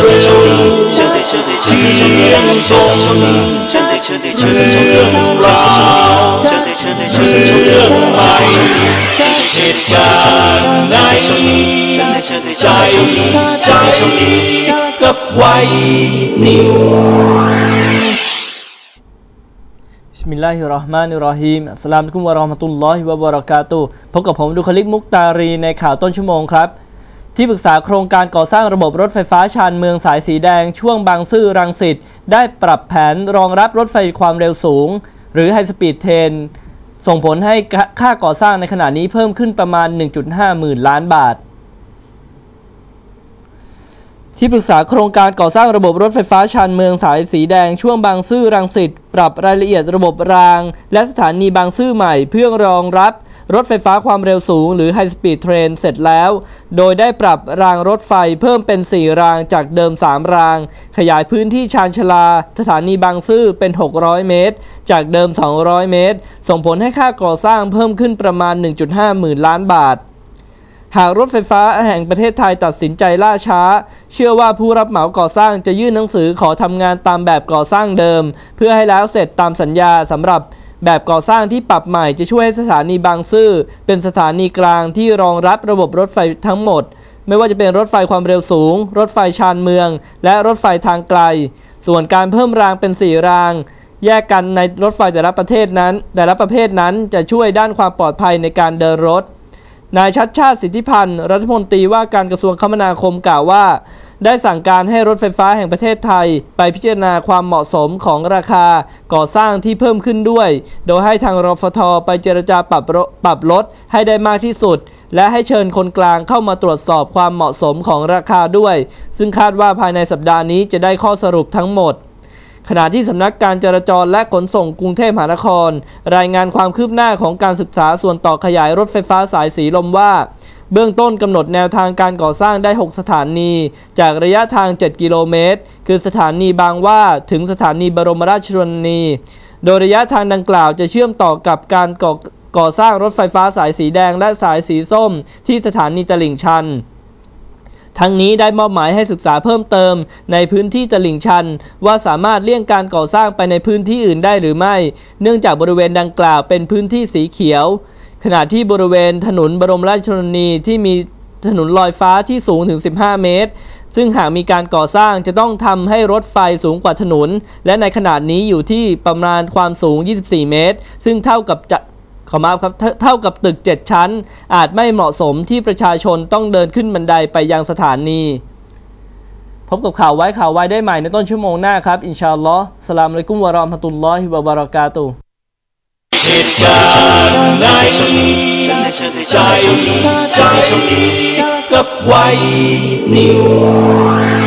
กับไว้นิวบิสมิลลาฮิรเราะห์มานิรเราะฮีมอัสสลามุอะลัยกุมวะเราะห์มะตุลลอฮิวะบะเราะกาตุฮ์พบกับผมดุคลิกมุกตารีในข่าวต้นชั่วโมงครับที่ปรึกษาโครงการก่อสร้างระบบรถไฟฟ้าชานเมืองสายสีแดงช่วงบางซื่อรังสิตได้ปรับแผนรองรับรถไฟความเร็วสูงหรือไฮสปีดเทรนส่งผลให้ค่าก่อสร้างในขณะนี้เพิ่มขึ้นประมาณ 1.5 หมื่นล้านบาทที่ปรึกษาโครงการก่อสร้างระบบรถไฟฟ้าชานเมืองสายสีแดงช่วงบางซื่อรังสิตปรับรายละเอียดระบบรางและสถานีบางซื่อใหม่เพื่อรองรับรถไฟฟ้าความเร็วสูงหรือไฮสปีดเทรนเสร็จแล้วโดยได้ปรับรางรถไฟเพิ่มเป็น4รางจากเดิม3รางขยายพื้นที่ชานชาลาสถานีบางซื่อเป็น600เมตรจากเดิม200เมตรส่งผลให้ค่าก่อสร้างเพิ่มขึ้นประมาณ 1.5 หมื่นล้านบาทหากรถไฟฟ้าแห่งประเทศไทยตัดสินใจล่าช้าเชื่อว่าผู้รับเหมาก่อสร้างจะยื่นหนังสือขอทำงานตามแบบก่อสร้างเดิมเพื่อให้แล้วเสร็จตามสัญญาสำหรับแบบก่อสร้างที่ปรับใหม่จะช่วยให้สถานีบางซื่อเป็นสถานีกลางที่รองรับระบบรถไฟทั้งหมดไม่ว่าจะเป็นรถไฟความเร็วสูงรถไฟชานเมืองและรถไฟทางไกลส่วนการเพิ่มรางเป็น4รางแยกกันในรถไฟแต่ละประเภทนั้นจะช่วยด้านความปลอดภัยในการเดินรถนายชัชชาติสิทธิพันธ์รัฐมนตรีว่าการกระทรวงคมนาคมกล่าวว่าได้สั่งการให้รถไฟฟ้าแห่งประเทศไทยไปพิจารณาความเหมาะสมของราคาก่อสร้างที่เพิ่มขึ้นด้วยโดยให้ทางรฟท.ไปเจรจาปรับลดให้ได้มากที่สุดและให้เชิญคนกลางเข้ามาตรวจสอบความเหมาะสมของราคาด้วยซึ่งคาดว่าภายในสัปดาห์นี้จะได้ข้อสรุปทั้งหมดขณะที่สำนักการจราจรและขนส่งกรุงเทพมหานครรายงานความคืบหน้าของการศึกษาส่วนต่อขยายรถไฟฟ้าสายสีลมว่าเบื้องต้นกำหนดแนวทางการก่อสร้างได้6สถานีจากระยะทาง7กิโลเมตรคือสถานีบางหว่าถึงสถานีบรมราชชนนีโดยระยะทางดังกล่าวจะเชื่อมต่อกับการก่อสร้างรถไฟฟ้าสายสีแดงและสายสีส้มที่สถานีตลิ่งชันทั้งนี้ได้มอบหมายให้ศึกษาเพิ่มเติมในพื้นที่ตลิ่งชันว่าสามารถเลี่ยงการก่อสร้างไปในพื้นที่อื่นได้หรือไม่เนื่องจากบริเวณดังกล่าวเป็นพื้นที่สีเขียวขณะที่บริเวณถนนบรมราชชนนีที่มีถนนลอยฟ้าที่สูงถึง15เมตรซึ่งหากมีการก่อสร้างจะต้องทำให้รถไฟสูงกว่าถนนและในขนาดนี้อยู่ที่ประมาณความสูง24เมตรซึ่งเท่ากับตึก7ชั้นอาจไม่เหมาะสมที่ประชาชนต้องเดินขึ้นบันไดไปยังสถานีพบกับข่าวไว้ได้ใหม่ในต้นชั่วโมงหน้าครับอินชาอัลลอฮ์อัสสลามุอะลัยกุมวะเราะห์มะตุลลอฮิวะบะเราะกาตุฮ์เหตุการณ์ในใจกับไว้นิว